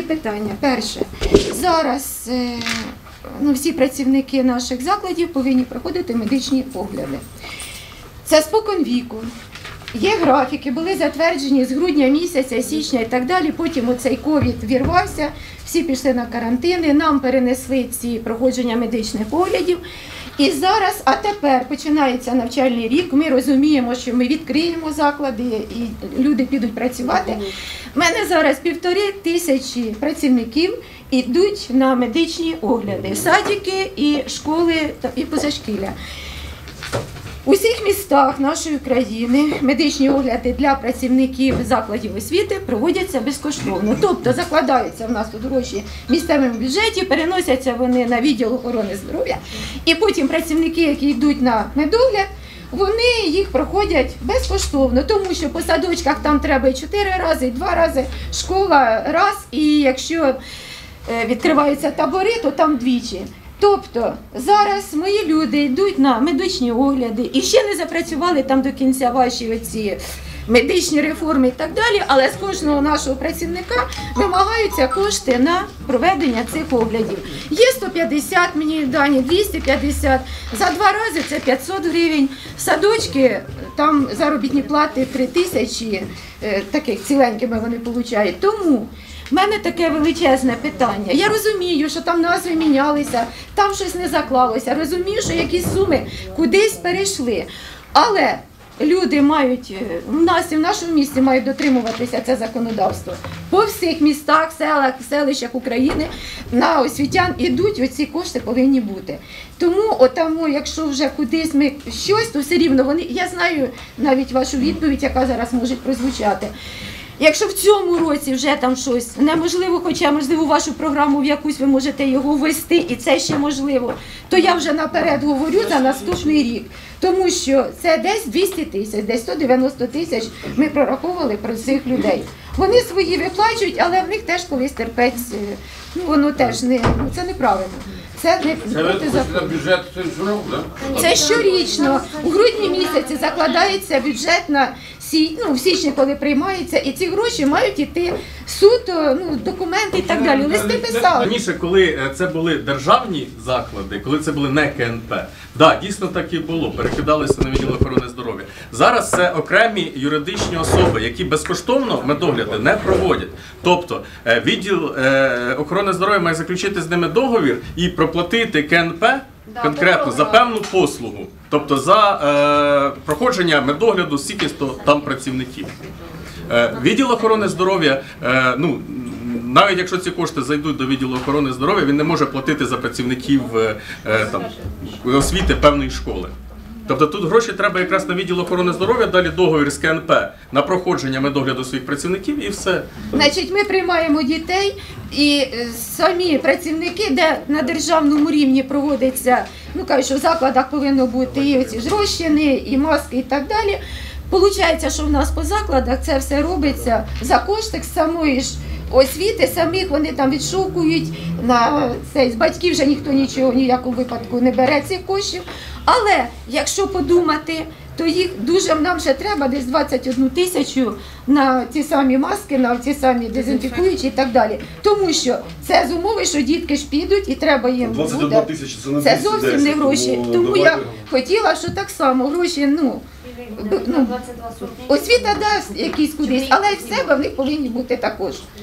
питання. Перше, зараз всі працівники наших закладів повинні проходити медичні огляди. Це спокон віку. Є графіки, були затверджені з грудня місяця, січня і так далі. Потім оцей ковід вірвався, всі пішли на карантини, нам перенесли ці проходження медичних оглядів. І зараз, а тепер починається навчальний рік, ми розуміємо, що ми відкриємо заклади і люди підуть працювати. У мене зараз 1500 працівників йдуть на медичні огляди, садики і школи і позашкілля. У всіх містах нашої країни медичні огляди для працівників закладів освіти проводяться безкоштовно. Тобто закладаються в нас тут гроші в місцевому бюджеті, переносяться вони на відділ охорони здоров'я, і потім працівники, які йдуть на медогляд, вони їх проходять безкоштовно, тому що по садочках там треба і 4 рази, і 2 рази, школа раз, і якщо відкриваються табори, то там двічі. Тобто зараз мої люди йдуть на медичні огляди і ще не запрацювали там до кінця ваші оці медичні реформи і так далі, але з кожного нашого працівника вимагаються кошти на проведення цих оглядів. Є 150, мені дані, 250, за 2 рази це 500 гривень, садочки, там заробітні плати 3000, таких ціленькими вони отримують. Тому в мене таке величезне питання. Я розумію, що там назви мінялися, там щось не заклалося, розумію, що якісь суми кудись перейшли. Але люди мають, в нас і в нашому місті мають дотримуватися це законодавство. По всіх містах, селах, селищах України на освітян ідуть, оці кошти повинні бути. Тому, якщо вже кудись ми щось, то все рівно вони, я знаю навіть вашу відповідь, яка зараз може прозвучати. Якщо в цьому році вже там щось неможливо, хоча, можливо, вашу програму в якусь ви можете його ввести, і це ще можливо, то я вже наперед говорю за наступний рік. Тому що це десь 200 тисяч, десь 190 тисяч ми прораховували про цих людей. Вони свої виплачують, але в них теж колись терпець, воно теж не, це неправильно. Це не протизаконно. Бюджет щороку, так? Це щорічно. У грудні місяці закладається бюджет на в січні, коли приймається, і ці гроші мають йти суто, документи і так далі. Листи писали. Раніше, коли це були державні заклади, коли це були не КНП, да, дійсно так і було, перекидалися на відділ охорони здоров'я. Зараз це окремі юридичні особи, які безкоштовно медогляди не проводять. Тобто відділ охорони здоров'я має заключити з ними договір і проплатити КНП конкретно за певну послугу. Тобто за проходження медогляду стільки-то там працівників. Відділ охорони здоров'я, навіть якщо ці кошти зайдуть до відділу охорони здоров'я, він не може платити за працівників освіти певної школи. Тобто тут гроші треба якраз на відділ охорони здоров'я, далі договір з КНП на проходження медогляду своїх працівників і все. Значить, ми приймаємо дітей і самі працівники, де на державному рівні проводиться, кажуть, що в закладах повинно бути і оці ж розчини, і маски і так далі. Получається, що в нас по закладах це все робиться за кошти самої ж освіти, самих вони там відшукують, з батьків вже ніхто нічого в ніякому випадку не бере цих коштів. Але якщо подумати, то їх дуже нам ще треба десь 21 тисячу на ті самі маски, на ті самі дезінфікуючі і так далі. Тому що це з умови, що дітки ж підуть і треба їм 21 тисяча це зовсім не гроші. Тому я хотіла, що так само гроші, освіта дасть якісь кудись, але в себе в них повинні бути також.